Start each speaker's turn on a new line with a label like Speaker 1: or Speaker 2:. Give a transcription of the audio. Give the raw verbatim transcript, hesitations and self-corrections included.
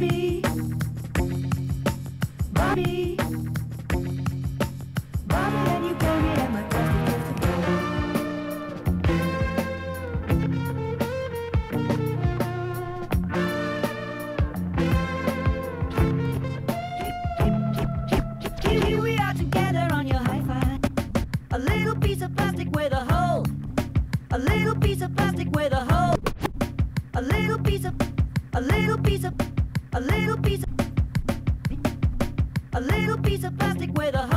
Speaker 1: Bobby, Bobby, Bobby, and you came here at my trusty trusty. Here we are together on your hi-fi. A little piece of plastic with a hole. A little piece of plastic with a hole. A little piece of, a little piece of, a little piece of, a little piece of plastic with a